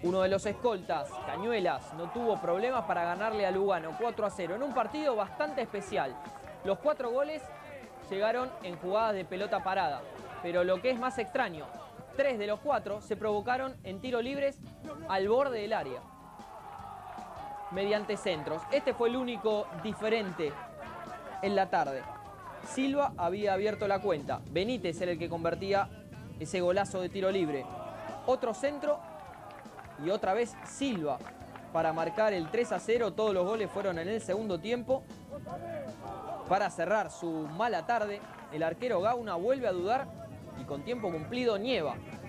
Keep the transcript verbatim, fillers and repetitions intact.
Uno de los escoltas, Cañuelas, no tuvo problemas para ganarle a Lugano cuatro a cero en un partido bastante especial. Los cuatro goles llegaron en jugadas de pelota parada, pero lo que es más extraño, tres de los cuatro se provocaron en tiros libres al borde del área, mediante centros. Este fue el único diferente en la tarde. Silva había abierto la cuenta, Benítez era el que convertía ese golazo de tiro libre. Otro centro y otra vez Silva para marcar el tres a cero. Todos los goles fueron en el segundo tiempo. Para cerrar su mala tarde, el arquero Gauna vuelve a dudar y con tiempo cumplido nieva.